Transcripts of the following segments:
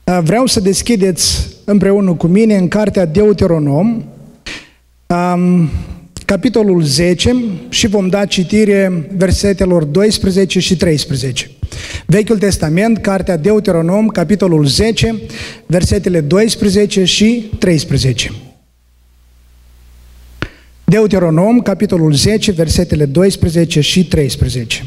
Vreau să deschideți împreună cu mine în cartea Deuteronom, capitolul 10, și vom da citire versetelor 12 și 13. Vechiul Testament, cartea Deuteronom, capitolul 10, versetele 12 și 13. Deuteronom, capitolul 10, versetele 12 și 13.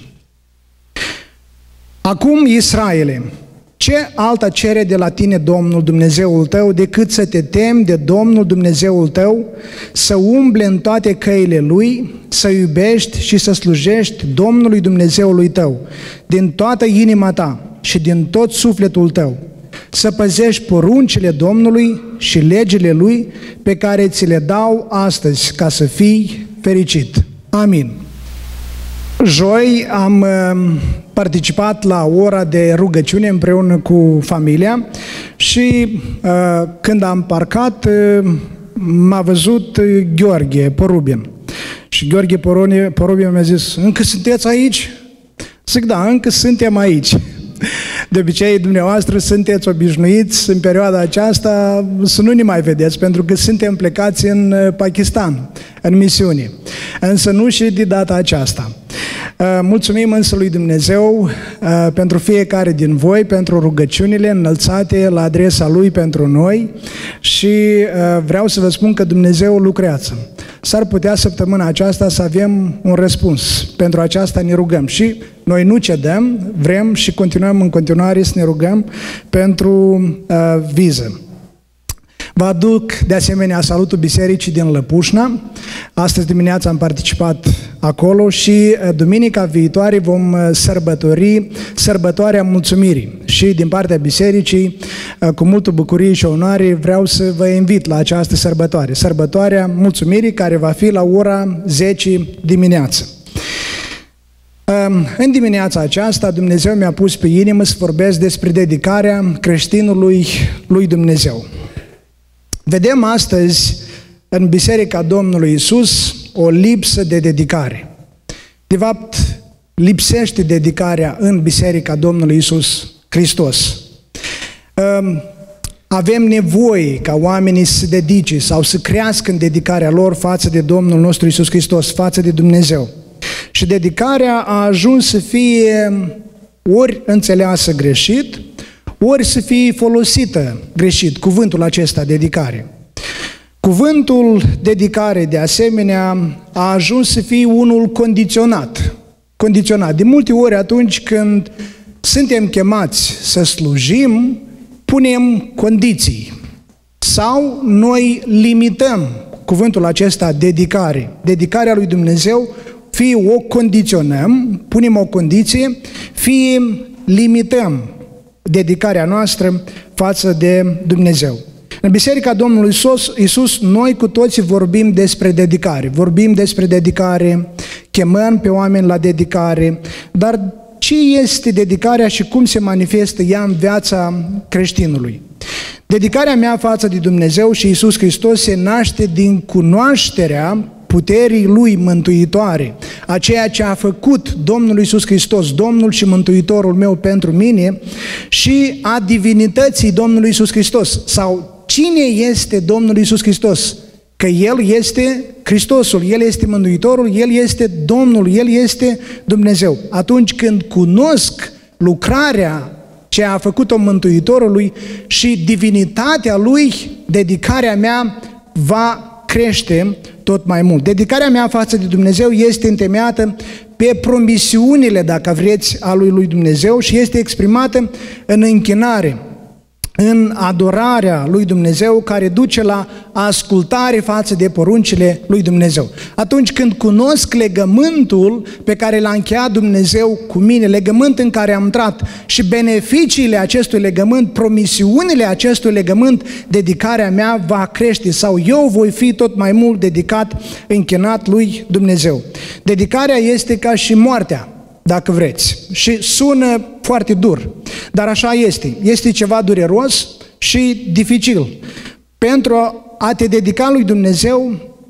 Acum, Israele, ce alta cere de la tine Domnul Dumnezeul tău decât să te temi de Domnul Dumnezeul tău, să umble în toate căile Lui, să iubești și să slujești Domnului Dumnezeului tău din toată inima ta și din tot sufletul tău, să păzești poruncile Domnului și legile Lui pe care ți le dau astăzi ca să fii fericit. Amin. Joi am participat la ora de rugăciune împreună cu familia și când am parcat m-a văzut Gheorghe Porubin. Și Gheorghe Porubin mi-a zis: încă sunteți aici? Zic: da, încă suntem aici. De obicei, dumneavoastră sunteți obișnuiți în perioada aceasta să nu ne mai vedeți, pentru că suntem plecați în Pakistan, în misiune. Însă nu și de data aceasta. Mulțumim însă lui Dumnezeu pentru fiecare din voi, pentru rugăciunile înălțate la adresa Lui pentru noi și vreau să vă spun că Dumnezeu lucrează. S-ar putea săptămâna aceasta să avem un răspuns. Pentru aceasta ne rugăm și noi nu cedăm, vrem și continuăm în continuare să ne rugăm pentru viză. Vă aduc de asemenea salutul bisericii din Lăpușna. Astăzi dimineața am participat acolo și duminica viitoare vom sărbători sărbătoarea mulțumirii. Și din partea bisericii, cu multă bucurie și onoare, vreau să vă invit la această sărbătoare. Sărbătoarea mulțumirii, care va fi la ora 10 dimineață. În dimineața aceasta Dumnezeu mi-a pus pe inimă să vorbesc despre dedicarea creștinului lui Dumnezeu. Vedem astăzi în Biserica Domnului Iisus o lipsă de dedicare. De fapt, lipsește dedicarea în Biserica Domnului Iisus Hristos. Avem nevoie ca oamenii să se dedice sau să crească în dedicarea lor față de Domnul nostru Iisus Hristos, față de Dumnezeu. Și dedicarea a ajuns să fie ori înțeleasă greșit, ori să fie folosită greșit, cuvântul acesta, dedicare. Cuvântul dedicare, de asemenea, a ajuns să fie unul condiționat. Condiționat. De multe ori atunci când suntem chemați să slujim, punem condiții sau noi limităm cuvântul acesta, dedicare. Dedicarea lui Dumnezeu, fie o condiționăm, punem o condiție, fie limităm dedicarea noastră față de Dumnezeu. În Biserica Domnului Iisus, noi cu toții vorbim despre dedicare. Vorbim despre dedicare, chemăm pe oameni la dedicare, dar ce este dedicarea și cum se manifestă ea în viața creștinului? Dedicarea mea față de Dumnezeu și Iisus Hristos se naște din cunoașterea puterii Lui mântuitoare, a ceea ce a făcut Domnul Iisus Hristos, Domnul și Mântuitorul meu pentru mine, și a divinității Domnului Iisus Hristos. Sau cine este Domnul Iisus Hristos? Că El este Hristosul, El este Mântuitorul, El este Domnul, El este Dumnezeu. Atunci când cunosc lucrarea ce a făcut-o Mântuitorului și divinitatea Lui, dedicarea mea va crește tot mai mult. Dedicarea mea față de Dumnezeu este întemeiată pe promisiunile, dacă vreți, a lui Dumnezeu și este exprimată în închinare, în adorarea lui Dumnezeu, care duce la ascultare față de poruncile lui Dumnezeu. Atunci când cunosc legământul pe care l-a încheiat Dumnezeu cu mine, legământ în care am intrat, și beneficiile acestui legământ, promisiunile acestui legământ, dedicarea mea va crește sau eu voi fi tot mai mult dedicat, închinat lui Dumnezeu. Dedicarea este ca și moartea, dacă vreți, și sună foarte dur, dar așa este. Este ceva dureros și dificil. Pentru a te dedica lui Dumnezeu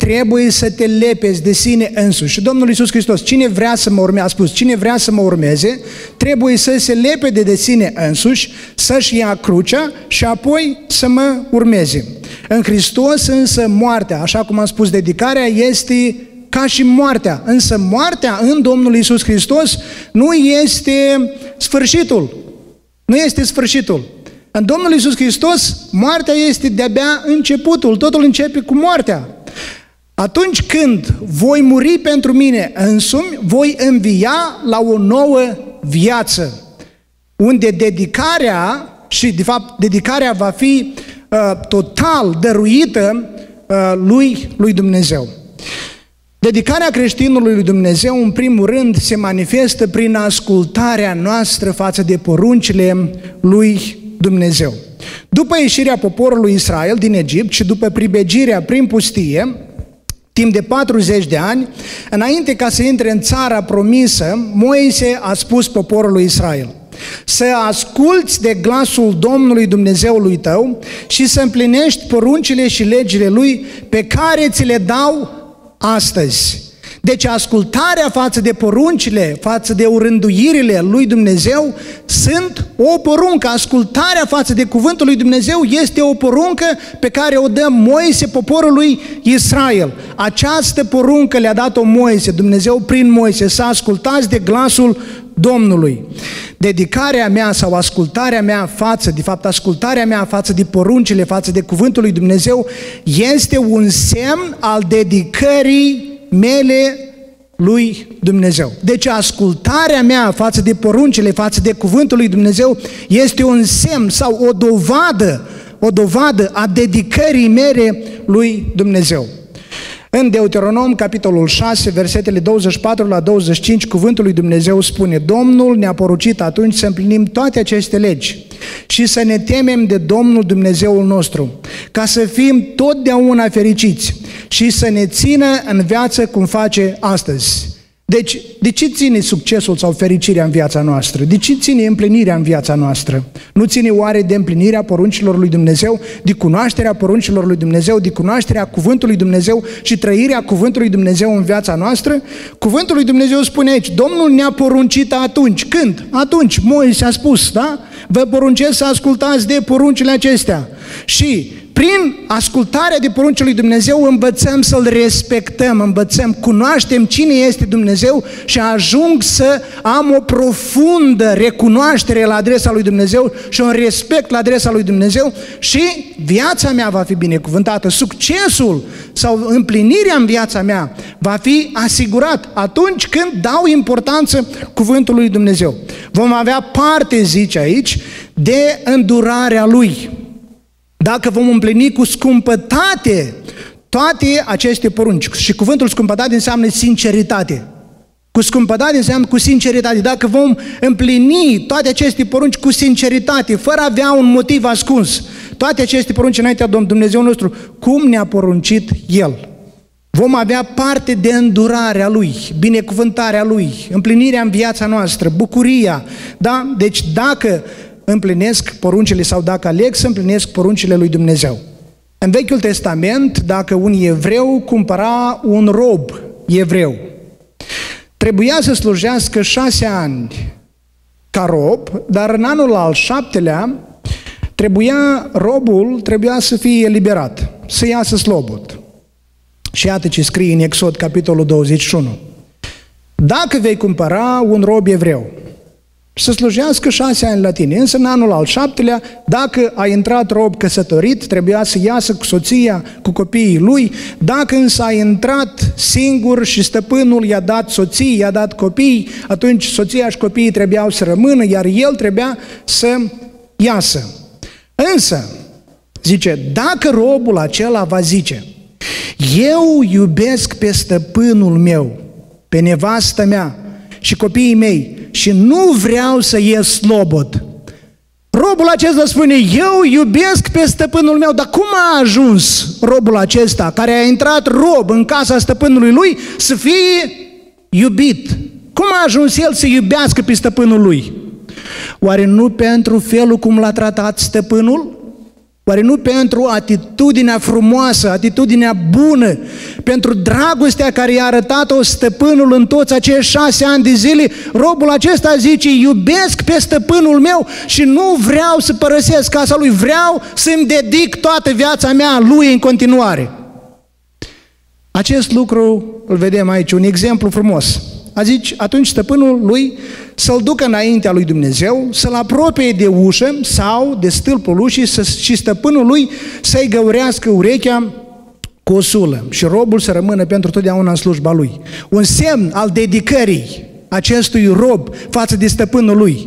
trebuie să te lepezi de sine însuși. Și Domnul Iisus Hristos, cine vrea să mă urmeze, a spus, cine vrea să mă urmeze, trebuie să se lepede de sine însuși, să-și ia crucea și apoi să mă urmeze. În Hristos însă moartea, așa cum am spus, dedicarea este ca și moartea, însă moartea în Domnul Iisus Hristos nu este sfârșitul. Nu este sfârșitul. În Domnul Iisus Hristos, moartea este de-abia începutul, totul începe cu moartea. Atunci când voi muri pentru mine însumi, voi învia la o nouă viață, unde dedicarea, și de fapt dedicarea va fi total dăruită lui Dumnezeu. Dedicarea creștinului lui Dumnezeu, în primul rând, se manifestă prin ascultarea noastră față de poruncile lui Dumnezeu. După ieșirea poporului Israel din Egipt și după pribegirea prin pustie, timp de 40 de ani, înainte ca să intre în țara promisă, Moise a spus poporului Israel: să asculți de glasul Domnului Dumnezeului tău și să împlinești poruncile și legile Lui pe care ți le dau astăzi. Deci ascultarea față de poruncile, față de rânduirile lui Dumnezeu sunt o poruncă. Ascultarea față de cuvântul lui Dumnezeu este o poruncă pe care o dă Moise poporului Israel. Această poruncă le-a dat-o Moise, Dumnezeu prin Moise, să ascultați de glasul Domnului. Dedicarea mea sau ascultarea mea ascultarea mea față de poruncile, față de cuvântul lui Dumnezeu este un semn al dedicării mele lui Dumnezeu. Deci ascultarea mea față de poruncile, față de cuvântul lui Dumnezeu este un semn sau o dovadă a dedicării mele lui Dumnezeu. În Deuteronom, capitolul 6, versetele 24 la 25, cuvântul lui Dumnezeu spune: Domnul ne-a poruncit atunci să împlinim toate aceste legi și să ne temem de Domnul Dumnezeul nostru, ca să fim totdeauna fericiți și să ne țină în viață cum face astăzi. Deci, de ce ține succesul sau fericirea în viața noastră? De ce ține împlinirea în viața noastră? Nu ține oare de împlinirea poruncilor lui Dumnezeu, de cunoașterea poruncilor lui Dumnezeu, de cunoașterea cuvântului Dumnezeu și trăirea cuvântului Dumnezeu în viața noastră? Cuvântul lui Dumnezeu spune aici: Domnul ne-a poruncit atunci. Când? Atunci Moise a spus, da? Vă poruncesc să ascultați de poruncile acestea. Și prin ascultarea de poruncile lui Dumnezeu învățăm să-L respectăm, cunoaștem cine este Dumnezeu și ajung să am o profundă recunoaștere la adresa lui Dumnezeu și un respect la adresa lui Dumnezeu și viața mea va fi binecuvântată. Succesul sau împlinirea în viața mea va fi asigurat atunci când dau importanță cuvântului lui Dumnezeu. Vom avea parte, zice aici, de îndurarea Lui. Dacă vom împlini cu scumpătate toate aceste porunci, și cuvântul scumpătate înseamnă sinceritate. Cu scumpătate înseamnă cu sinceritate. Dacă vom împlini toate aceste porunci cu sinceritate, fără a avea un motiv ascuns, toate aceste porunci înaintea Domnului Dumnezeu nostru, cum ne-a poruncit El, vom avea parte de îndurarea Lui, binecuvântarea Lui, împlinirea în viața noastră, bucuria. Da? Deci dacă împlinesc poruncile sau dacă aleg să împlinesc poruncile lui Dumnezeu. În Vechiul Testament, dacă un evreu cumpăra un rob evreu, trebuia să slujească 6 ani ca rob, dar în anul al 7-lea robul trebuia să fie eliberat, să iasă slobod. Și iată ce scrie în Exod, capitolul 21. Dacă vei cumpăra un rob evreu, să slujească 6 ani la tine, însă în anul al 7-lea, dacă a intrat rob căsătorit, trebuia să iasă cu soția, cu copiii lui. Dacă însă a intrat singur și stăpânul i-a dat soții, i-a dat copii, atunci soția și copiii trebuiau să rămână, iar el trebuia să iasă. Însă, zice, dacă robul acela va zice: eu iubesc pe stăpânul meu, pe nevastă mea și copiii mei și nu vreau să ies slobod. Robul acesta spune: eu iubesc pe stăpânul meu. Dar cum a ajuns robul acesta, care a intrat rob în casa stăpânului lui, să fie iubit? Cum a ajuns el să iubească pe stăpânul lui? Oare nu pentru felul cum l-a tratat stăpânul? Oare nu pentru atitudinea frumoasă, atitudinea bună, pentru dragostea care i-a arătat-o stăpânul în toți acești 6 ani de zile? Robul acesta zice, iubesc pe stăpânul meu și nu vreau să părăsesc casa lui, vreau să-mi dedic toată viața mea lui în continuare. Acest lucru îl vedem aici, un exemplu frumos. Atunci stăpânul lui să-l ducă înaintea lui Dumnezeu, să-l apropie de ușă sau de stâlpul ușii și stăpânul lui să-i găurească urechea cu o sulă și robul să rămână pentru totdeauna în slujba lui. Un semn al dedicării acestui rob față de stăpânul lui.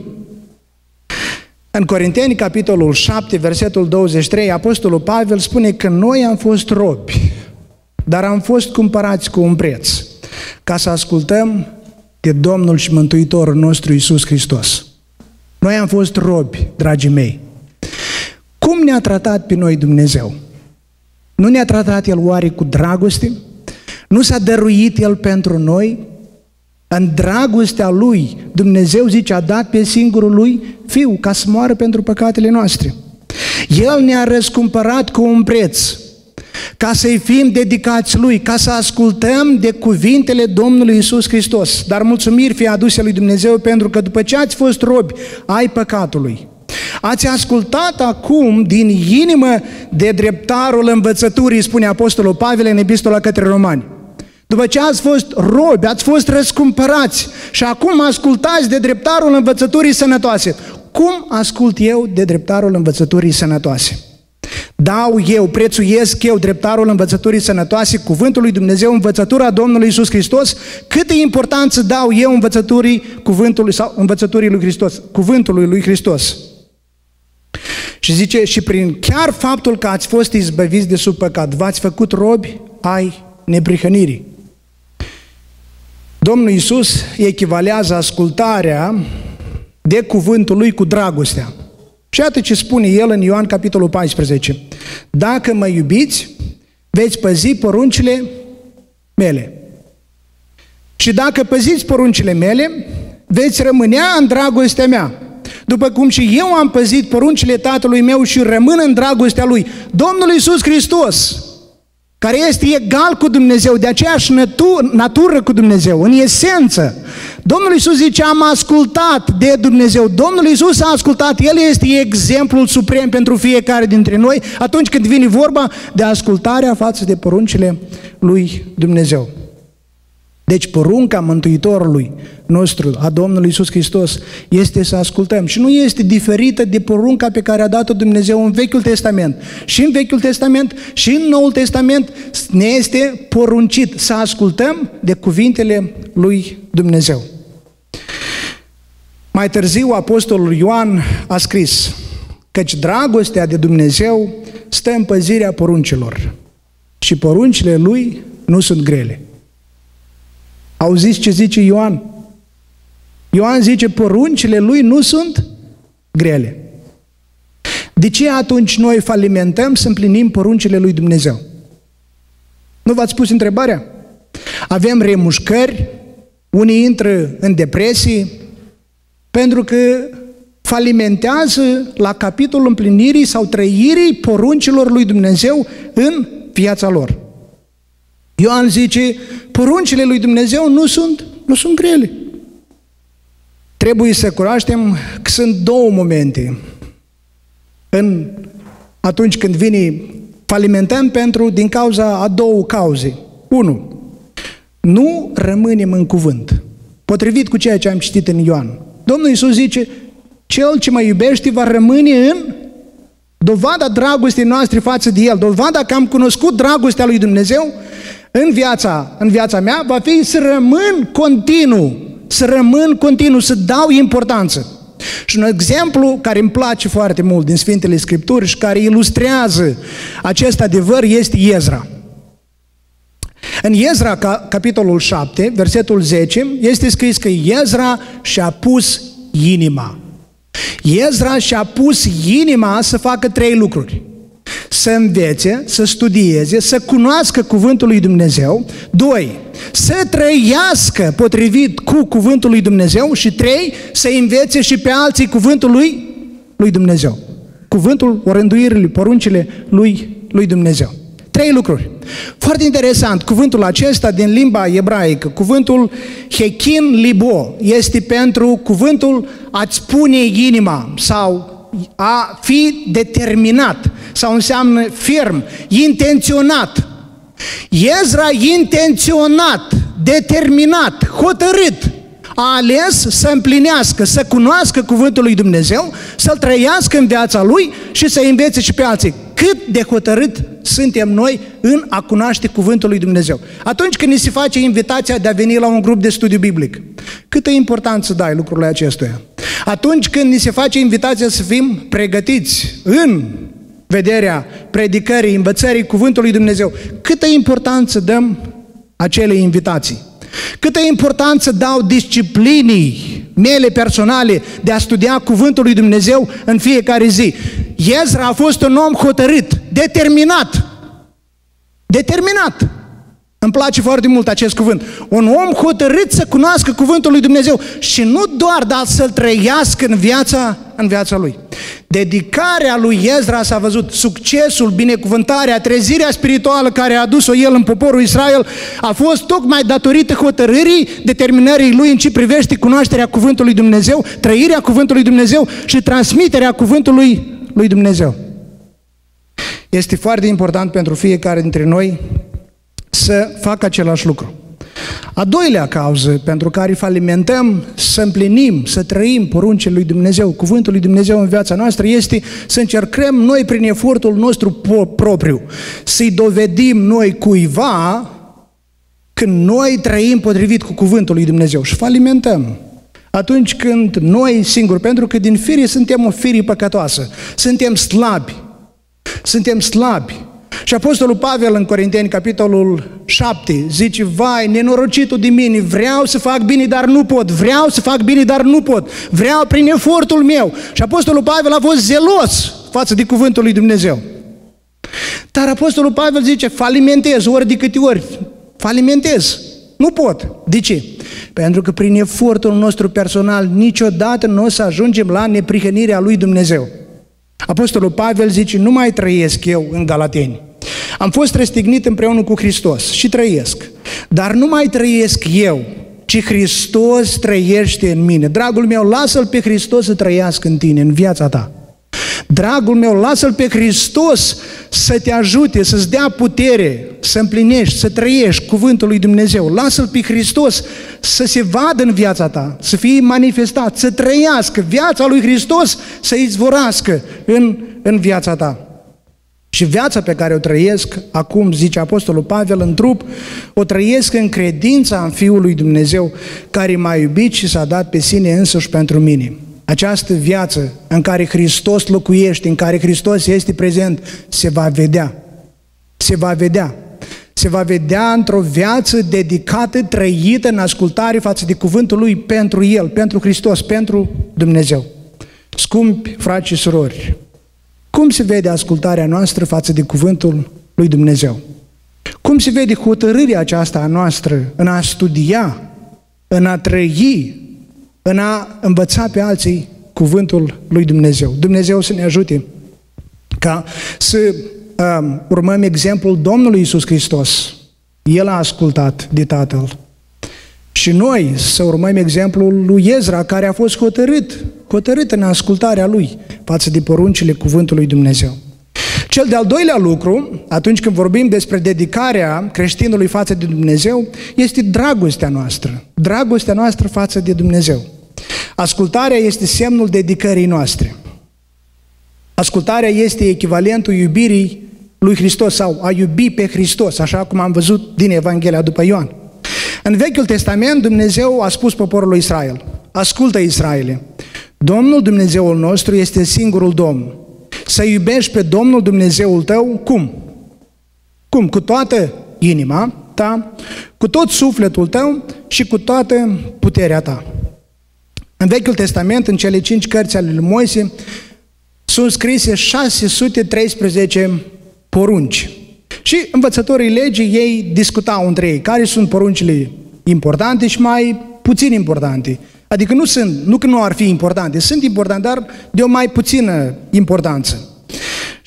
În Corinteni, capitolul 7, versetul 23, Apostolul Pavel spune că noi am fost robi, dar am fost cumpărați cu un preț, ca să ascultăm de Domnul și Mântuitorul nostru Iisus Hristos. Noi am fost robi, dragii mei. Cum ne-a tratat pe noi Dumnezeu? Nu ne-a tratat El oare cu dragoste? Nu s-a dăruit El pentru noi? În dragostea Lui, Dumnezeu zice, a dat pe singurul Lui Fiu ca să moară pentru păcatele noastre. El ne-a răscumpărat cu un preț, ca să-i fim dedicați Lui, ca să ascultăm de cuvintele Domnului Iisus Hristos. Dar mulțumiri fie aduse lui Dumnezeu, pentru că după ce ați fost robi ai păcatului, ați ascultat acum din inimă de dreptarul învățăturii, spune Apostolul Pavel în Epistola către Romani. După ce ați fost robi, ați fost răscumpărați și acum ascultați de dreptarul învățăturii sănătoase. Cum ascult eu de dreptarul învățăturii sănătoase? Dau eu, prețuiesc eu dreptarul învățăturii sănătoase, cuvântul lui Dumnezeu, învățătura Domnului Iisus Hristos? Câtă importanță dau eu învățăturii cuvântului sau învățăturii lui Hristos, cuvântului lui Hristos? Și zice, și prin chiar faptul că ați fost izbăviți de sub păcat, v-ați făcut robi ai neprihănirii. Domnul Iisus echivalează ascultarea de cuvântul lui cu dragostea. Și iată ce spune El în Ioan capitolul 14. Dacă mă iubiți, veți păzi poruncile mele. Și dacă păziți poruncile mele, veți rămânea în dragostea mea, după cum și eu am păzit poruncile Tatălui meu și rămân în dragostea Lui. Domnul Iisus Hristos, care este egal cu Dumnezeu, de aceeași natură cu Dumnezeu, în esență. Domnul Iisus zice, am ascultat de Dumnezeu. Domnul Iisus a ascultat, El este exemplul suprem pentru fiecare dintre noi atunci când vine vorba de ascultarea față de poruncile lui Dumnezeu. Deci porunca Mântuitorului nostru, a Domnului Iisus Hristos, este să ascultăm și nu este diferită de porunca pe care a dat-o Dumnezeu în Vechiul Testament. Și în Vechiul Testament și în Noul Testament ne este poruncit să ascultăm de cuvintele lui Dumnezeu. Mai târziu Apostolul Ioan a scris, căci dragostea de Dumnezeu stă în păzirea poruncilor și poruncile Lui nu sunt grele. Auziți ce zice Ioan? Ioan zice, poruncile Lui nu sunt grele. De ce atunci noi falimentăm să împlinim poruncile lui Dumnezeu? Nu v-ați pus întrebarea? Avem remușcări, unii intră în depresii, pentru că falimentează la capitolul împlinirii sau trăirii poruncilor lui Dumnezeu în viața lor. Ioan zice, poruncile lui Dumnezeu nu sunt grele. Trebuie să cunoaștem că sunt două momente atunci când vine, falimentăm din cauza a două cauze. 1. Nu rămânem în cuvânt, potrivit cu ceea ce am citit în Ioan. Domnul Iisus zice, cel ce mă iubește va rămâne în dovada dragostei noastre față de El, dovada că am cunoscut dragostea lui Dumnezeu în viața mea, va fi să rămân continuu, să dau importanță. Și un exemplu care îmi place foarte mult din Sfintele Scripturi și care ilustrează acest adevăr este Ezra. În Ezra, capitolul 7, versetul 10, este scris că Ezra și-a pus inima. Ezra și-a pus inima să facă 3 lucruri. Să învețe, să studieze, să cunoască cuvântul lui Dumnezeu. 2. Să trăiască potrivit cu cuvântul lui Dumnezeu. Și 3. Să învețe și pe alții cuvântul lui Dumnezeu. cuvântul, orânduirile, poruncile lui Dumnezeu. 3 lucruri. Foarte interesant, cuvântul acesta din limba ebraică, cuvântul hekin libo, este pentru cuvântul a-ți pune inima sau a fi determinat sau înseamnă ferm, intenționat. Ezra intenționat, determinat, hotărât a ales să împlinească, să cunoască cuvântul lui Dumnezeu, să-l trăiască în viața lui și să învețe și pe alții. Cât de hotărât suntem noi în a cunoaște cuvântul lui Dumnezeu. Atunci când ni se face invitația de a veni la un grup de studiu biblic, câtă importanță dai lucrurile acestuia? Atunci când ni se face invitația să fim pregătiți în vederea predicării, învățării cuvântului lui Dumnezeu, câtă importanță dăm acelei invitații? Câtă importanță dau disciplinii mele personale de a studia cuvântul lui Dumnezeu în fiecare zi? Ezra a fost un om hotărât, determinat. Determinat. Îmi place foarte mult acest cuvânt. Un om hotărât să cunoască cuvântul lui Dumnezeu și nu doar, dar să-l trăiască în viața lui. Dedicarea lui Ezra s-a văzut, succesul, binecuvântarea, trezirea spirituală care a adus-o el în poporul Israel a fost tocmai datorită hotărârii, determinării lui în ce privește cunoașterea cuvântului Dumnezeu, trăirea cuvântului Dumnezeu și transmiterea cuvântului lui Dumnezeu. Este foarte important pentru fiecare dintre noi să facă același lucru. A doilea cauză pentru care falimentăm să împlinim, să trăim poruncile lui Dumnezeu, cuvântul lui Dumnezeu în viața noastră, este să încercăm noi prin efortul nostru propriu, să-i dovedim noi cuiva când noi trăim potrivit cu cuvântul lui Dumnezeu și falimentăm. Atunci când noi singuri, pentru că din fire suntem o fire păcătoasă, suntem slabi. Și Apostolul Pavel în Corinteni, capitolul 7, zice, vai, nenorocitul de mine, vreau să fac bine, dar nu pot, vreau să fac bine, dar nu pot, vreau prin efortul meu. Și Apostolul Pavel a fost zelos față de cuvântul lui Dumnezeu. Dar Apostolul Pavel zice, falimentez, ori de câte ori, falimentez, nu pot. De ce? Pentru că prin efortul nostru personal niciodată nu o să ajungem la neprihănirea lui Dumnezeu. Apostolul Pavel zice, nu mai trăiesc eu în Galateni. Am fost răstignit împreună cu Hristos și trăiesc. Dar nu mai trăiesc eu, ci Hristos trăiește în mine. Dragul meu, lasă-L pe Hristos să trăiască în tine, în viața ta. Dragul meu, lasă-L pe Hristos să te ajute, să-ți dea putere, să împlinești, să trăiești cuvântul lui Dumnezeu. Lasă-L pe Hristos să se vadă în viața ta, să fie manifestat, să trăiască viața lui Hristos, să izvorască în viața ta. Și viața pe care o trăiesc, acum zice Apostolul Pavel, în trup, o trăiesc în credința în Fiul lui Dumnezeu, care m-a iubit și s-a dat pe sine însuși pentru mine. Această viață în care Hristos locuiește, în care Hristos este prezent, se va vedea. Se va vedea. Se va vedea într-o viață dedicată, trăită în ascultare față de cuvântul Lui pentru El, pentru Hristos, pentru Dumnezeu. Scumpi frați și surori, cum se vede ascultarea noastră față de cuvântul lui Dumnezeu? Cum se vede hotărârea aceasta a noastră în a studia, în a trăi, în a învăța pe alții cuvântul lui Dumnezeu? Dumnezeu să ne ajute ca să urmăm exemplul Domnului Iisus Hristos. El a ascultat de Tatăl. Și noi să urmăm exemplul lui Ezra, care a fost hotărât în ascultarea lui față de poruncile cuvântului lui Dumnezeu. Cel de-al doilea lucru, atunci când vorbim despre dedicarea creștinului față de Dumnezeu, este dragostea noastră. Dragostea noastră față de Dumnezeu. Ascultarea este semnul dedicării noastre. Ascultarea este echivalentul iubirii lui Hristos sau a iubi pe Hristos, așa cum am văzut din Evanghelia după Ioan. În Vechiul Testament, Dumnezeu a spus poporului Israel, ascultă Israele, Domnul Dumnezeul nostru este singurul Domn. Să iubești pe Domnul Dumnezeul tău, cum? Cum? Cu toată inima ta, cu tot sufletul tău și cu toată puterea ta. În Vechiul Testament, în cele 5 cărți ale lui Moise, sunt scrise 613 porunci. Și învățătorii legii, ei discutau între ei care sunt poruncile importante și mai puțin importante. Adică nu că nu ar fi importante, sunt importante, dar de o mai puțină importanță.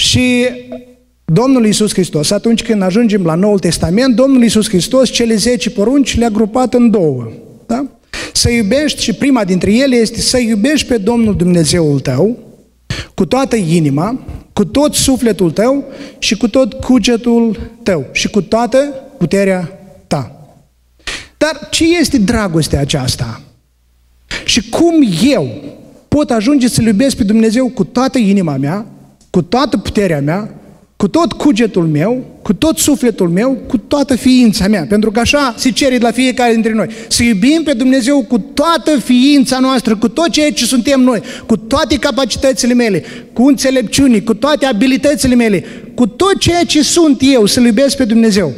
Și Domnul Iisus Hristos, atunci când ajungem la Noul Testament, Domnul Iisus Hristos cele 10 porunci le-a grupat în două. Da? Să iubești, și prima dintre ele este să iubești pe Domnul Dumnezeul tău cu toată inima, cu tot sufletul tău și cu tot cugetul tău și cu toată puterea ta. Dar ce este dragostea aceasta? Și cum eu pot ajunge să-L iubesc pe Dumnezeu cu toată inima mea, cu toată puterea mea, cu tot cugetul meu, cu tot sufletul meu, cu toată ființa mea? Pentru că așa se cere de la fiecare dintre noi. Să iubim pe Dumnezeu cu toată ființa noastră, cu tot ceea ce suntem noi, cu toate capacitățile mele, cu înțelepciunii, cu toate abilitățile mele, cu tot ceea ce sunt eu, să-L iubesc pe Dumnezeu.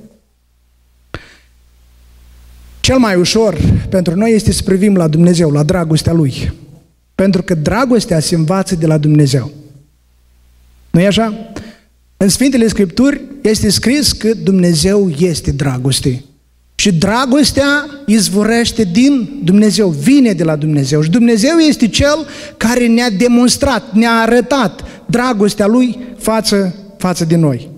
Cel mai ușor pentru noi este să privim la Dumnezeu, la dragostea Lui. Pentru că dragostea se învață de la Dumnezeu. Nu-i așa? În Sfintele Scripturi este scris că Dumnezeu este dragoste. Și dragostea izvorăște din Dumnezeu, vine de la Dumnezeu. Și Dumnezeu este Cel care ne-a demonstrat, ne-a arătat dragostea Lui față de noi.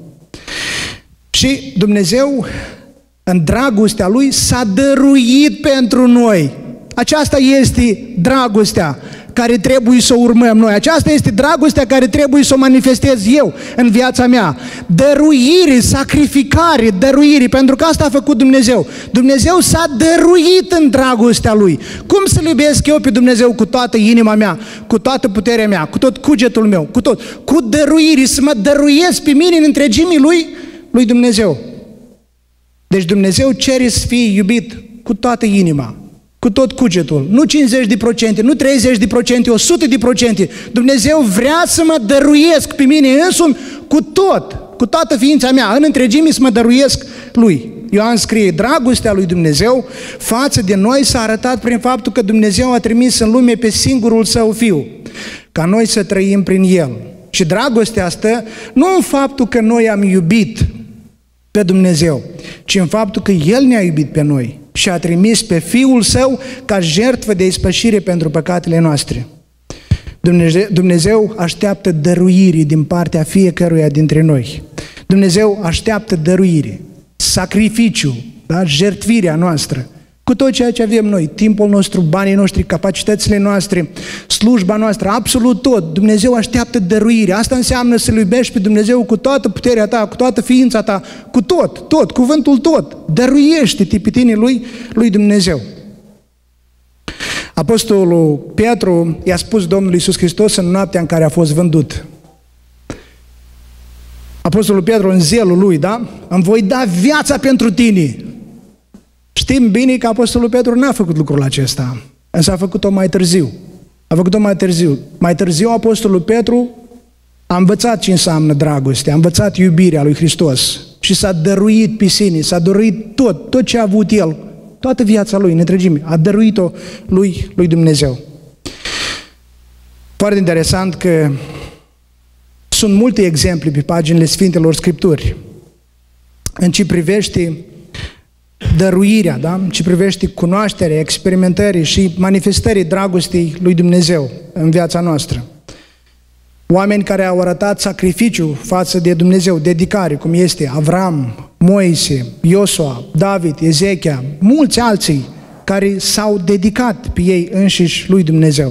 Și Dumnezeu, în dragostea Lui, s-a dăruit pentru noi. Aceasta este dragostea care trebuie să o urmăm noi. Aceasta este dragostea care trebuie să o manifestez eu în viața mea. Dăruire, sacrificare, dăruire, pentru că asta a făcut Dumnezeu. Dumnezeu s-a dăruit în dragostea Lui. Cum să-L iubesc eu pe Dumnezeu cu toată inima mea, cu toată puterea mea, cu tot cugetul meu, cu dăruire, să mă dăruiesc pe mine în întregimii lui Dumnezeu. Deci Dumnezeu cere să fie iubit cu toată inima, cu tot cugetul, nu 50%, nu 30%, 100%. Dumnezeu vrea să mă dăruiesc pe mine însumi cu toată ființa mea, în întregime să mă dăruiesc Lui. Ioan scrie, dragostea lui Dumnezeu față de noi s-a arătat prin faptul că Dumnezeu a trimis în lume pe singurul Său Fiu, ca noi să trăim prin El. Și dragostea asta nu în faptul că noi am iubit pe Dumnezeu, ci în faptul că El ne-a iubit pe noi și a trimis pe Fiul Său ca jertfă de ispășire pentru păcatele noastre. Dumnezeu așteaptă dăruire din partea fiecăruia dintre noi. Dumnezeu așteaptă dăruire, sacrificiu, da? Jertfirea noastră, cu tot ceea ce avem noi, timpul nostru, banii noștri, capacitățile noastre, slujba noastră, absolut tot. Dumnezeu așteaptă dăruire. Asta înseamnă să-L iubești pe Dumnezeu cu toată puterea ta, cu toată ființa ta, cu tot, cuvântul tot. Dăruiește-te pe tine lui Dumnezeu. Apostolul Petru i-a spus Domnului Iisus Hristos în noaptea în care a fost vândut. Apostolul Petru în zelul lui, da? Îmi voi da viața pentru tine. Știm bine că Apostolul Petru n-a făcut lucrul acesta, însă a făcut-o mai târziu. Mai târziu Apostolul Petru a învățat ce înseamnă dragoste, a învățat iubirea lui Hristos și s-a dăruit pe sine, s-a dăruit tot ce a avut el, toată viața lui în întregime, a dăruit-o lui Dumnezeu. Foarte interesant că sunt multe exemple pe paginile Sfintelor Scripturi în ce privește dăruirea, da? Ce privește cunoașterea, experimentării și manifestării dragostei lui Dumnezeu în viața noastră. Oameni care au arătat sacrificiu față de Dumnezeu, dedicare, cum este Avram, Moise, Iosua, David, Ezechia, mulți alții care s-au dedicat pe ei înșiși lui Dumnezeu.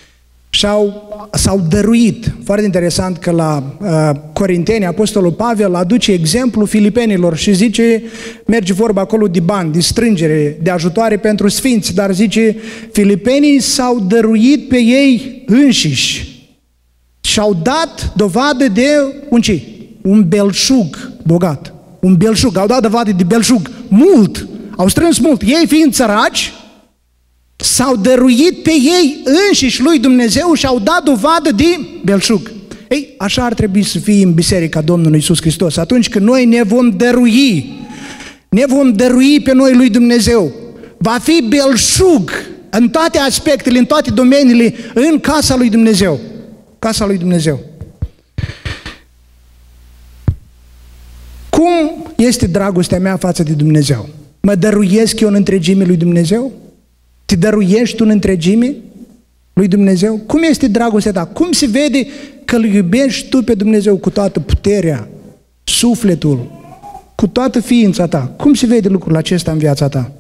S-au dăruit. Foarte interesant că la Corinteni, Apostolul Pavel aduce exemplu filipenilor și zice, merge vorba acolo de bani, de strângere, de ajutoare pentru sfinți, dar zice, filipenii s-au dăruit pe ei înșiși și-au dat dovadă de un belșug bogat. Un belșug, au dat dovadă de belșug, mult, au strâns mult. Ei fiind săraci, s-au dăruit pe ei înșiși lui Dumnezeu și au dat dovadă de belșug. Ei, așa ar trebui să fie în Biserica Domnului Iisus Hristos. Atunci când noi ne vom dărui pe noi lui Dumnezeu, va fi belșug în toate aspectele, în toate domeniile, în casa lui Dumnezeu. Casa lui Dumnezeu. Cum este dragostea mea față de Dumnezeu? Mă dăruiesc eu în întregime lui Dumnezeu? Te dăruiești tu în întregime lui Dumnezeu? Cum este dragostea ta? Cum se vede că îl iubești tu pe Dumnezeu cu toată puterea, sufletul, cu toată ființa ta. Cum se vede lucrul acesta în viața ta?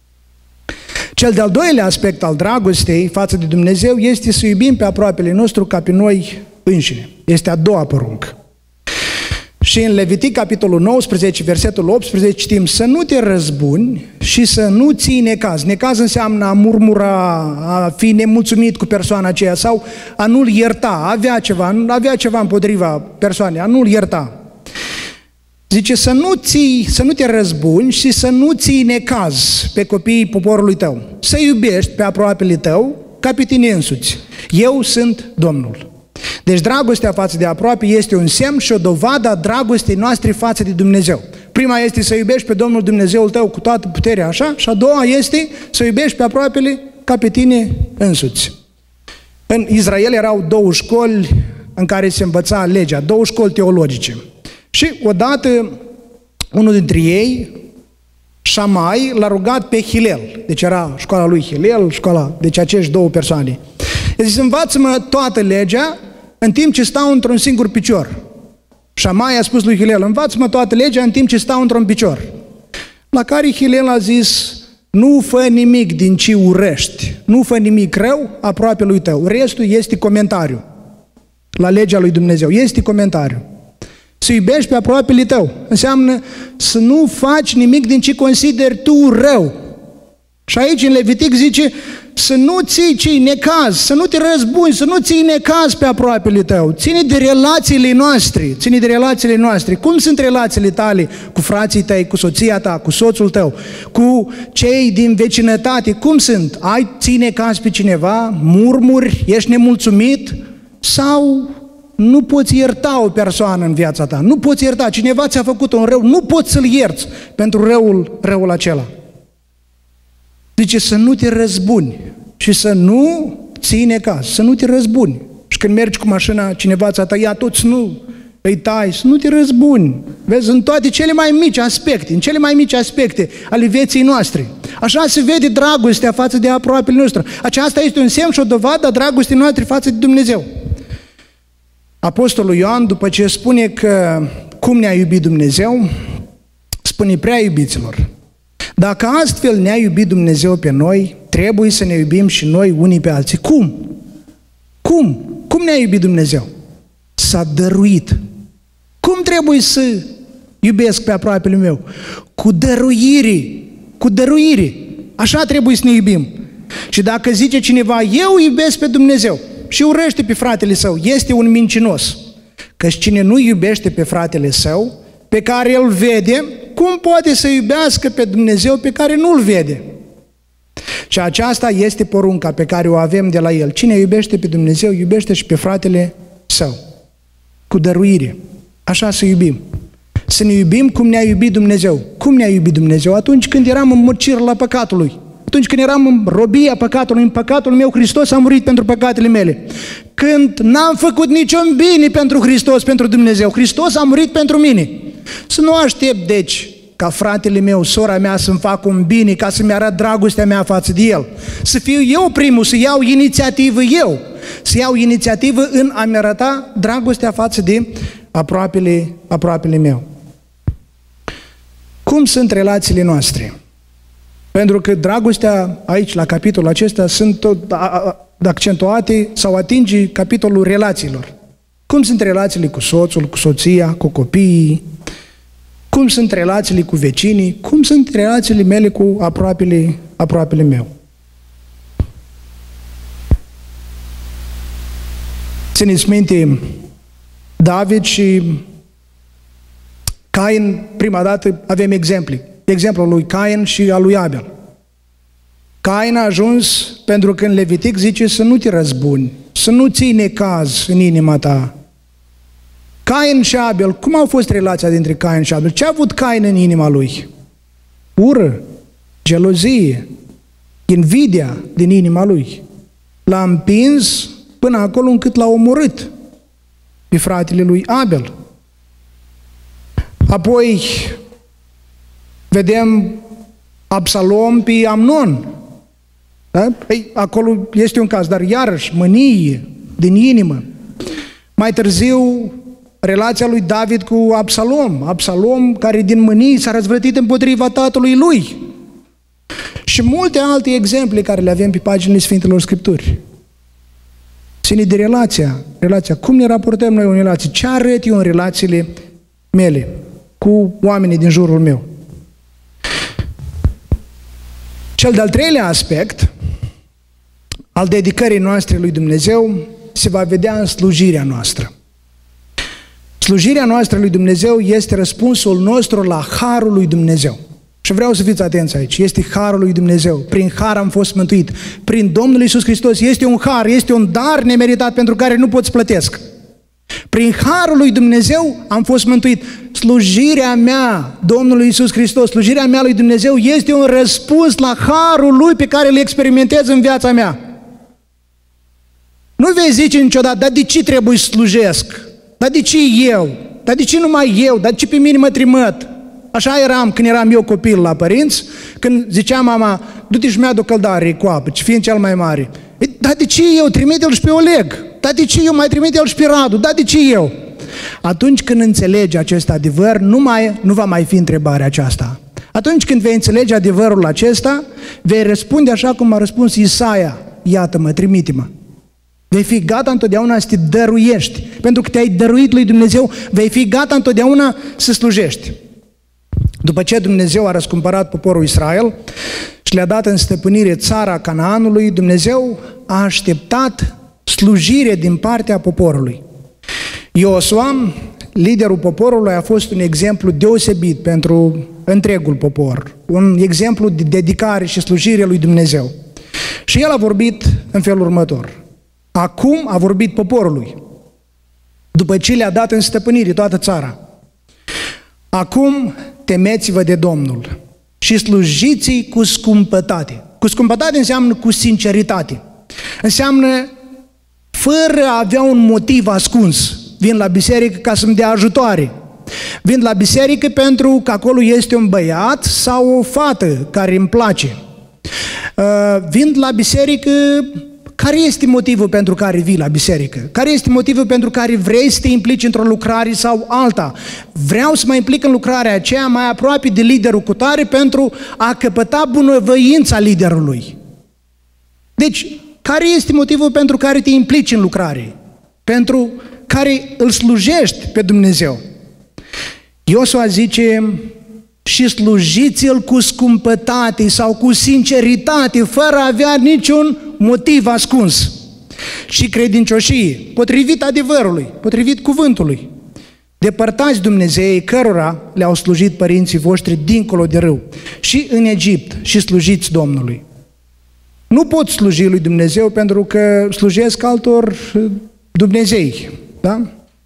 Cel de-al doilea aspect al dragostei față de Dumnezeu este să iubim pe aproapele nostru ca pe noi înșine. Este a doua poruncă. Și în Levitic, capitolul 19, versetul 18, citim: să nu te răzbuni și să nu ții necaz. Necaz înseamnă a murmura, a fi nemulțumit cu persoana aceea sau a nu-l ierta, avea ceva împotriva persoanei, a nu-l ierta. Zice să nu te răzbuni și să nu ții necaz pe copiii poporului tău. Să iubești pe aproapele tău ca pe tine însuți. Eu sunt Domnul. Deci dragostea față de aproape este un semn și o dovadă a dragostei noastre față de Dumnezeu. Prima este să iubești pe Domnul Dumnezeul tău cu toată puterea, așa? Și a doua este să iubești pe aproapele ca pe tine însuți. În Israel erau două școli în care se învăța legea, două școli teologice. Și odată unul dintre ei, Șamai, l-a rugat pe Hilel. Deci era școala lui Hilel, deci acești două persoane. El zice: învață-mă toată legea în timp ce stau într-un singur picior. Șamai a spus lui Hilel: învață-mă toată legea în timp ce stau într-un picior. La care Hilel a zis: nu fă nimic din ce urăști, nu fă nimic rău aproape lui tău. Restul este comentariu la legea lui Dumnezeu, este comentariu. Să iubești pe aproapele tău înseamnă să nu faci nimic din ce consideri tu rău. Și aici în Levitic zice să nu ții necaz, să nu te răzbuni, să nu ții necaz pe aproapele tău. Ține de relațiile noastre. Cum sunt relațiile tale cu frații tăi, cu soția ta, cu soțul tău, cu cei din vecinătate? Cum sunt? Ții necaz pe cineva? Murmuri? Ești nemulțumit? Sau nu poți ierta o persoană în viața ta? Nu poți ierta. Cineva ți-a făcut un rău, nu poți să-l ierți pentru răul acela. Zice să nu te răzbuni și să nu ții necaz, să nu te răzbuni. Și când mergi cu mașina, cineva ți-a tăiat toți, nu îi tai, să nu te răzbuni. Vezi, în toate cele mai mici aspecte ale vieții noastre. Așa se vede dragostea față de aproapele nostru. Aceasta este un semn și o dovadă a dragostei noastre față de Dumnezeu. Apostolul Ioan, după ce spune că cum ne-a iubit Dumnezeu, spune: prea iubiților, dacă astfel ne-a iubit Dumnezeu pe noi, trebuie să ne iubim și noi unii pe alții. Cum ne-a iubit Dumnezeu? S-a dăruit. Cum trebuie să iubesc pe aproapele meu? Cu dăruire. Așa trebuie să ne iubim. Și dacă zice cineva: eu iubesc pe Dumnezeu, și urăște pe fratele său, este un mincinos. Căci cine nu iubește pe fratele său, pe care îl vede, cum poate să iubească pe Dumnezeu pe care nu-l vede? Și aceasta este porunca pe care o avem de la El. Cine iubește pe Dumnezeu, iubește și pe fratele său. Cu dăruire. Așa să iubim. Să ne iubim cum ne-a iubit Dumnezeu. Cum ne-a iubit Dumnezeu? Atunci când eram în măcirla păcatului. Atunci când eram în robia păcatului, în păcatul meu, Hristos a murit pentru păcatele mele. Când n-am făcut niciun bine pentru Hristos, pentru Dumnezeu, Hristos a murit pentru mine. Să nu aștept, deci, ca fratele meu, sora mea să-mi facă un bine, ca să-mi arăt dragostea mea față de el. Să fiu eu primul, să iau inițiativă eu. Să iau inițiativă în a-mi arăta dragostea față de aproapele meu. Cum sunt relațiile noastre? Pentru că dragostea aici, la capitolul acesta, sunt tot accentuate sau atinge capitolul relațiilor. Cum sunt relațiile cu soțul, cu soția, cu copiii? Cum sunt relațiile cu vecinii? Cum sunt relațiile mele cu aproapele meu? Țineți minte, David și Cain, prima dată avem exemple. Exemplul lui Cain și al lui Abel. Cain a ajuns pentru că în Levitic zice să nu te răzbuni, să nu ții necaz în inima ta. Cain și Abel, cum au fost relația dintre Cain și Abel? Ce a avut Cain în inima lui? Ură, gelozie, invidia din inima lui. L-a împins până acolo încât l-a omorât pe fratele lui Abel. Apoi vedem Absalom pe Amnon. Da? Acolo este un caz, dar iarăși mânie din inimă. Mai târziu, relația lui David cu Absalom. Absalom care din mânie s-a răzvrătit împotriva tatălui lui. Și multe alte exemple care le avem pe paginile Sfintelor Scripturi. Ține de relația. Cum ne raportăm noi în relații? Ce arăt eu în relațiile mele cu oamenii din jurul meu? Cel de-al treilea aspect al dedicării noastre lui Dumnezeu se va vedea în slujirea noastră. Slujirea noastră lui Dumnezeu este răspunsul nostru la harul lui Dumnezeu. Și vreau să fiți atenți aici. Este harul lui Dumnezeu. Prin har am fost mântuit. Prin Domnul Iisus Hristos este un har, este un dar nemeritat pentru care nu poți plătesc. Prin harul lui Dumnezeu am fost mântuit. Slujirea mea Domnului Iisus Hristos, slujirea mea lui Dumnezeu este un răspuns la harul lui pe care îl experimentez în viața mea. Nu vei zice niciodată, dar de ce trebuie să slujesc? Dar de ce eu? Dar de ce numai eu? Dar de ce pe mine mă trimăt? Așa eram când eram eu copil la părinți, când zicea mama, du-te și mi-adu căldare cu apă, ce fiind cel mai mare. Dar de ce eu? Trimite-l și pe Oleg. Dar de ce eu? Mai trimite-l și pe Radu. Dar de ce eu? Atunci când înțelegi acest adevăr, nu va mai fi întrebarea aceasta. Atunci când vei înțelege adevărul acesta, vei răspunde așa cum a răspuns Isaia, iată-mă, trimite-mă. Vei fi gata întotdeauna să te dăruiești. Pentru că te-ai dăruit lui Dumnezeu, vei fi gata întotdeauna să slujești. După ce Dumnezeu a răscumpărat poporul Israel și le-a dat în stăpânire țara Canaanului, Dumnezeu a așteptat slujire din partea poporului. Iosua, liderul poporului, a fost un exemplu deosebit pentru întregul popor, un exemplu de dedicare și slujire lui Dumnezeu. Și el a vorbit în felul următor. Acum a vorbit poporului, după ce le-a dat în stăpânire toată țara. Acum temeți-vă de Domnul și slujiți-i cu scumpătate. Cu scumpătate înseamnă cu sinceritate. Înseamnă fără a avea un motiv ascuns. Vin la biserică ca să-mi dea ajutoare. Vin la biserică pentru că acolo este un băiat sau o fată care îmi place. Vin la biserică. Care este motivul pentru care vii la biserică? Care este motivul pentru care vrei să te implici într-o lucrare sau alta? Vreau să mă implic în lucrarea aceea mai aproape de liderul cutare pentru a căpăta bunăvoința liderului. Deci, care este motivul pentru care te implici în lucrare? Pentru care îl slujești pe Dumnezeu? Iosua zice, și slujiți-l cu scumpătate sau cu sinceritate, fără a avea niciun motiv ascuns. Și credincioșie, potrivit adevărului, potrivit cuvântului. Depărtați Dumnezeii cărora le-au slujit părinții voștri dincolo de râu și în Egipt și slujiți Domnului. Nu pot sluji lui Dumnezeu pentru că slujesc altor Dumnezei. Da?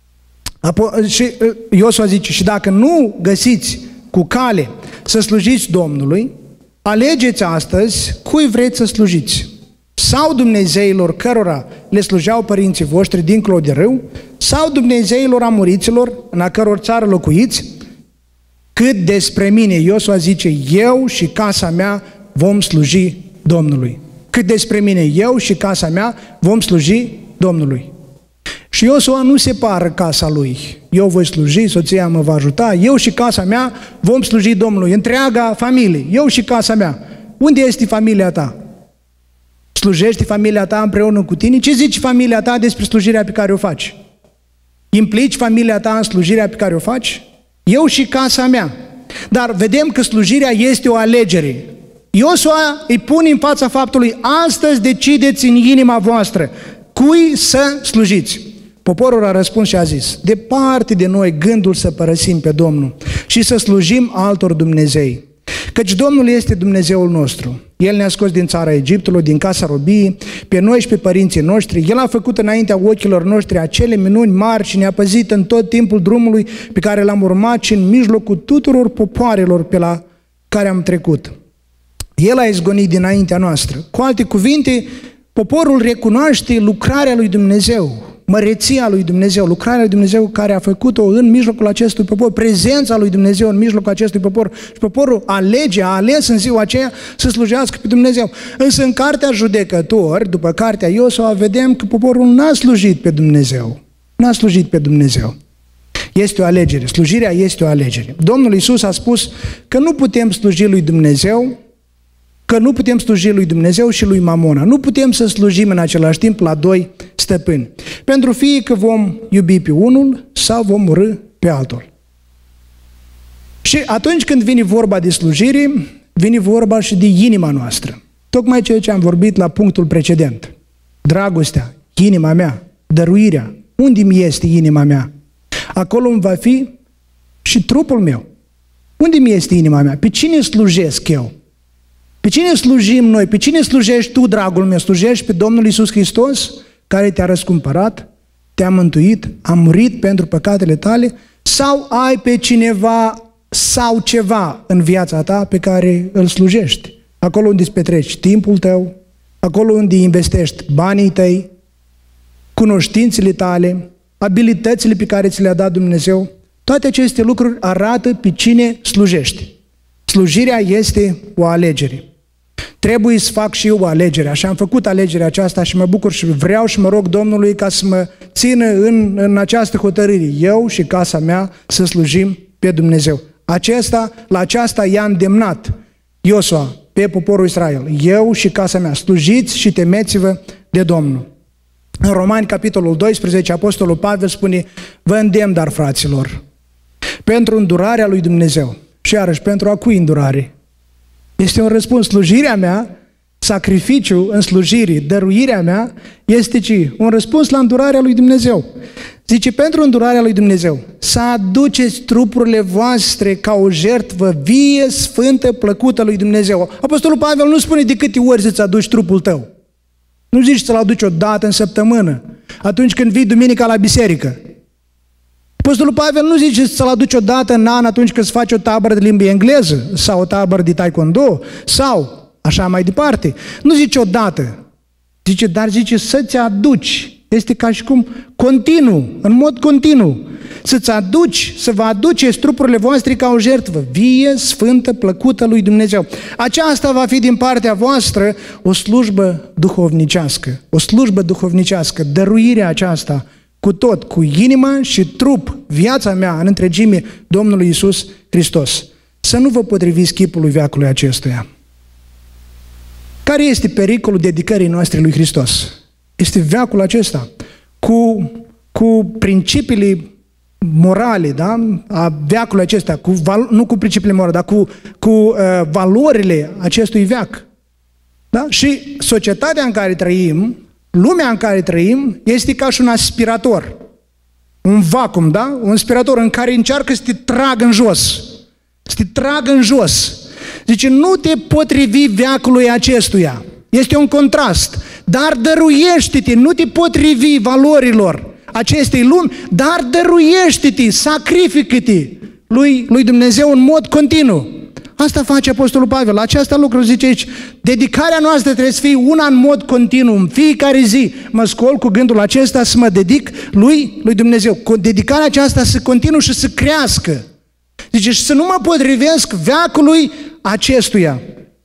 Și Iosua zice, și dacă nu găsiți cu cale să slujiți Domnului, alegeți astăzi cui vreți să slujiți. Sau Dumnezeilor cărora le slujeau părinții voștri dincolo de râu, sau Dumnezeilor amoriților în a căror țară locuiți. Cât despre mine, Iosua zice, eu și casa mea vom sluji Domnului. Cât despre mine, eu și casa mea vom sluji Domnului. Și Iosua nu separă casa lui. Eu voi sluji, soția mă va ajuta, eu și casa mea vom sluji Domnului. Întreaga familie, eu și casa mea. Unde este familia ta? Slujește familia ta împreună cu tine? Ce zici familia ta despre slujirea pe care o faci? Implici familia ta în slujirea pe care o faci? Eu și casa mea. Dar vedem că slujirea este o alegere. Iosua îi pune în fața faptului, astăzi decideți în inima voastră cui să slujiți. Poporul a răspuns și a zis, departe de noi gândul să părăsim pe Domnul și să slujim altor Dumnezei. Căci Domnul este Dumnezeul nostru. El ne-a scos din țara Egiptului, din casa robiei, pe noi și pe părinții noștri. El a făcut înaintea ochilor noștri acele minuni mari și ne-a păzit în tot timpul drumului pe care l-am urmat și în mijlocul tuturor popoarelor pe la care am trecut. El a izgonit dinaintea noastră. Cu alte cuvinte, poporul recunoaște lucrarea lui Dumnezeu, măreția lui Dumnezeu, lucrarea lui Dumnezeu care a făcut-o în mijlocul acestui popor, prezența lui Dumnezeu în mijlocul acestui popor și poporul a ales în ziua aceea să slujească pe Dumnezeu. Însă în cartea Judecători, după cartea Iosua, vedem că poporul n-a slujit pe Dumnezeu. n-a slujit pe Dumnezeu. Este o alegere. Slujirea este o alegere. Domnul Iisus a spus că nu putem sluji lui Dumnezeu, și lui Mamona. Nu putem să slujim în același timp la doi stăpâni. Pentru fie că vom iubi pe unul sau vom urâ pe altul. Și atunci când vine vorba de slujire, vine vorba și de inima noastră. Tocmai ceea ce am vorbit la punctul precedent. Dragostea, inima mea, dăruirea. Unde mi este inima mea? Acolo îmi va fi și trupul meu. Unde mi este inima mea? Pe cine slujesc eu? Pe cine slujim noi? Pe cine slujești tu, dragul meu? Slujești pe Domnul Iisus Hristos, care te-a răscumpărat, te-a mântuit, a murit pentru păcatele tale? Sau ai pe cineva sau ceva în viața ta pe care îl slujești? Acolo unde îți petreci timpul tău, acolo unde investești banii tăi, cunoștințele tale, abilitățile pe care ți le-a dat Dumnezeu, toate aceste lucruri arată pe cine slujești. Slujirea este o alegere. Trebuie să fac și eu o alegere. Așa am făcut alegerea aceasta și mă bucur și vreau și mă rog Domnului ca să mă țină în această hotărâre. Eu și casa mea să slujim pe Dumnezeu. La aceasta i-a îndemnat Iosua pe poporul Israel. Eu și casa mea, slujiți și temeți-vă de Domnul. În Romani, capitolul 12, Apostolul Pavel spune: vă îndemn, dar, fraților, pentru îndurarea lui Dumnezeu. Și iarăși, pentru a cui îndurare? Este un răspuns. Slujirea mea, sacrificiul în slujire, dăruirea mea, este ce? Un răspuns la îndurarea lui Dumnezeu. Zice, pentru îndurarea lui Dumnezeu, să aduceți trupurile voastre ca o jertfă vie, sfântă, plăcută lui Dumnezeu. Apostolul Pavel nu spune de câte ori să-ți aduci trupul tău. Nu zici să-l aduci o dată în săptămână, atunci când vii duminica la biserică. Apostolul Pavel nu zice să-l aduci o dată în an atunci când îți faci o tabără de limbă engleză sau o tabără de taekwondo sau așa mai departe. Nu zice odată, zice să-ți aduci. Este ca și cum continuu, în mod continuu. Să-ți aduci, să vă aduceți trupurile voastre ca o jertfă vie, sfântă, plăcută lui Dumnezeu. Aceasta va fi din partea voastră o slujbă duhovnicească. O slujbă duhovnicească, dăruirea aceasta cu tot, cu inimă și trup, viața mea în întregime Domnului Iisus Hristos. Să nu vă potriviți chipului veacului acestuia. Care este pericolul dedicării noastre lui Hristos? Este veacul acesta, cu principiile morale, da? A veacului acesta, nu cu principiile morale, dar cu valorile acestui veac. Da? Și societatea în care trăim, lumea în care trăim, este ca și un aspirator. Un vacuum, da? Un aspirator în care încearcă să te tragă în jos. Să te tragă în jos. Zice, nu te potrivi veacului acestuia. Este un contrast. Dar dăruiește-te, nu te potrivi valorilor acestei lumi, dar dăruiește-te, sacrifică-te lui Dumnezeu în mod continuu. Asta face Apostolul Pavel. Aceasta lucru zice aici. Dedicarea noastră trebuie să fie una în mod continuu. În fiecare zi mă scol cu gândul acesta să mă dedic lui Dumnezeu. Cu dedicarea aceasta să continue și să crească. Zice, și să nu mă potrivesc veacului acestuia.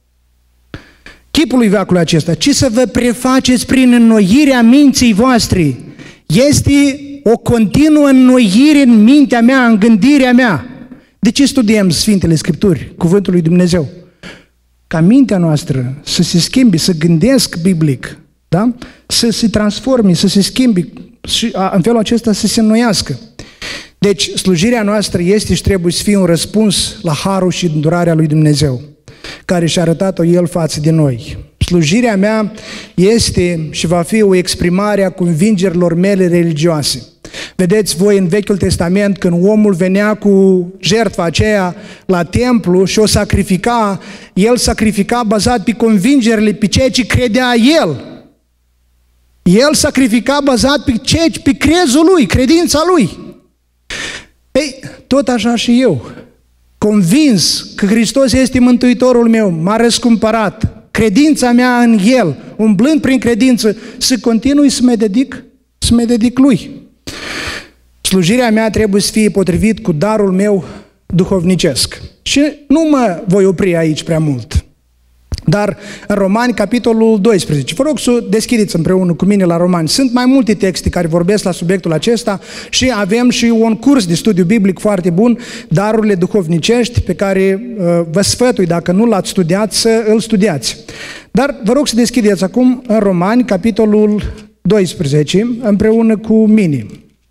Chipului veacului acesta, ci să vă prefaceți prin înnoirea minții voastre. Este o continuă înnoire în mintea mea, în gândirea mea. De ce studiem Sfintele Scripturi, Cuvântul lui Dumnezeu? Ca mintea noastră să se schimbe, să gândesc biblic, da? Să se transforme, să se schimbe și în felul acesta să se înnoiască. Deci, slujirea noastră este și trebuie să fie un răspuns la harul și îndurarea lui Dumnezeu, care și-a arătat-o El față de noi. Slujirea mea este și va fi o exprimare a convingerilor mele religioase. Vedeți voi în Vechiul Testament, când omul venea cu jertfa aceea la templu și o sacrifica, el sacrifica bazat pe convingerile, pe ceea ce credea el. El sacrifica bazat pe crezul lui, credința lui. Ei, tot așa și eu, convins că Hristos este Mântuitorul meu, m-a răscumpărat, credința mea în El, umblând prin credință, să continui să mă dedic Lui. Slujirea mea trebuie să fie potrivit cu darul meu duhovnicesc. Și nu mă voi opri aici prea mult. Dar în Romani, capitolul 12, vă rog să deschideți împreună cu mine la Romani. Sunt mai multe texte care vorbesc la subiectul acesta și avem și un curs de studiu biblic foarte bun, darurile duhovnicești, pe care vă sfătui, dacă nu l-ați studiat, să îl studiați. Dar vă rog să deschideți acum în Romani, capitolul 12, împreună cu mine.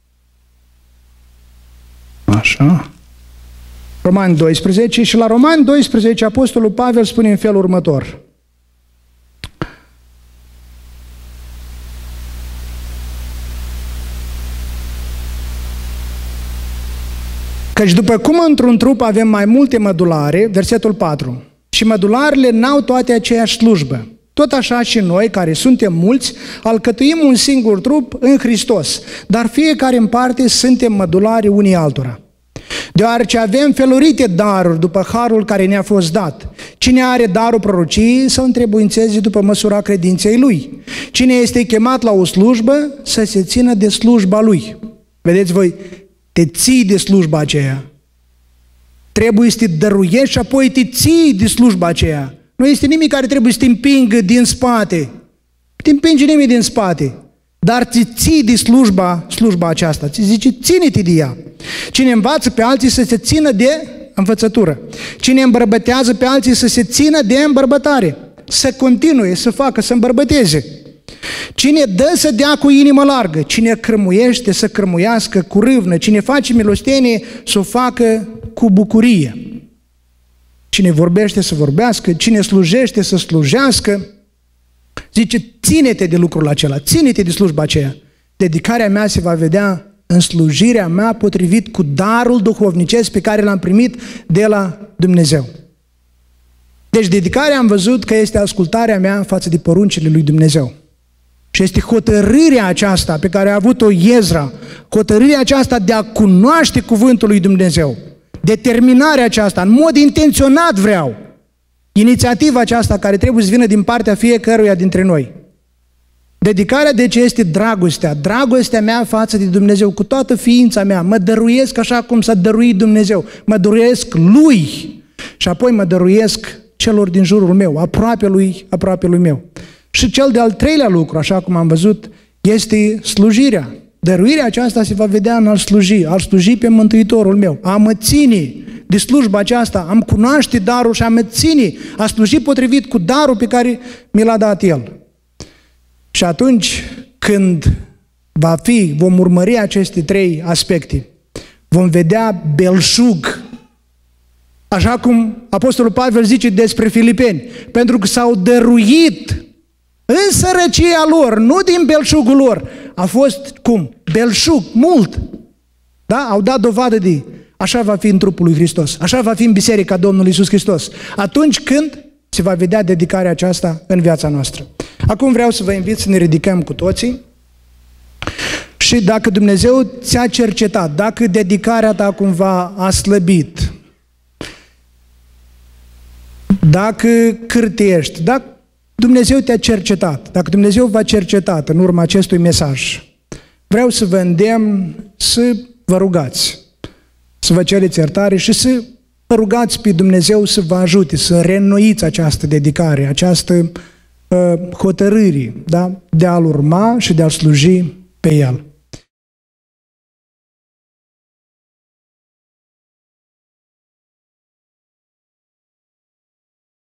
Așa. Romani 12 și la Romani 12 Apostolul Pavel spune în felul următor. Căci după cum într-un trup avem mai multe mădulare, versetul 4, și mădularele n-au toate aceeași slujbă. Tot așa și noi, care suntem mulți, alcătuim un singur trup în Hristos, dar fiecare în parte suntem mădulari unii altora. Deoarece avem felurite daruri după harul care ne-a fost dat. Cine are darul prorociei să întrebuințeze după măsura credinței lui. Cine este chemat la o slujbă să se țină de slujba lui. Vedeți voi, te ții de slujba aceea. Trebuie să te dăruiești și apoi te ții de slujba aceea. Nu este nimic care trebuie să te împingă din spate. Te împinge nimic din spate. Dar ți ții de slujba aceasta. Ți zice, ține-te de ea. Cine învață pe alții să se țină de învățătură. Cine îmbărbătează pe alții să se țină de îmbărbătare. Să continue, să facă, să îmbărbăteze. Cine dă să dea cu inimă largă. Cine cârmuiește să cârmuiască cu râvnă. Cine face milostenie să o facă cu bucurie. Cine vorbește să vorbească. Cine slujește să slujească. Zice, ține-te de lucrul acela, ține-te de slujba aceea. Dedicarea mea se va vedea în slujirea mea potrivit cu darul duhovnicesc pe care l-am primit de la Dumnezeu. Deci dedicarea am văzut că este ascultarea mea față de poruncile lui Dumnezeu. Și este hotărârea aceasta pe care a avut-o Ezra, hotărârea aceasta de a cunoaște cuvântul lui Dumnezeu. Determinarea aceasta, în mod intenționat vreau. Inițiativa aceasta care trebuie să vină din partea fiecăruia dintre noi. Dedicarea deci este dragostea, dragostea mea față de Dumnezeu, cu toată ființa mea, mă dăruiesc așa cum s-a dăruit Dumnezeu, mă dăruiesc Lui și apoi mă dăruiesc celor din jurul meu, aproape lui meu. Și cel de-al treilea lucru, așa cum am văzut, este slujirea. Dăruirea aceasta se va vedea în a sluji pe Mântuitorul meu, a mă ține de slujba aceasta, am cunoaște darul și a mă ține, a sluji potrivit cu darul pe care mi l-a dat El. Și atunci când vom urmări aceste trei aspecte, vom vedea belșug, așa cum Apostolul Pavel zice despre filipeni, pentru că s-au dăruit în sărăcia lor, nu din belșugul lor, a fost cum? Belșug, mult. Da? Au dat dovadă de așa va fi în trupul lui Hristos, așa va fi în biserica Domnului Iisus Hristos. Atunci când se va vedea dedicarea aceasta în viața noastră. Acum vreau să vă invit să ne ridicăm cu toții și dacă Dumnezeu ți-a cercetat, dacă dedicarea ta cumva a slăbit, dacă cârtiești, dacă Dumnezeu te-a cercetat, dacă Dumnezeu v-a cercetat în urma acestui mesaj, vreau să vă îndemn să vă rugați, să vă cereți iertare și să vă rugați pe Dumnezeu să vă ajute, să reînnoiți această dedicare, această hotărâre, da? De a-L urma și de a-L sluji pe El.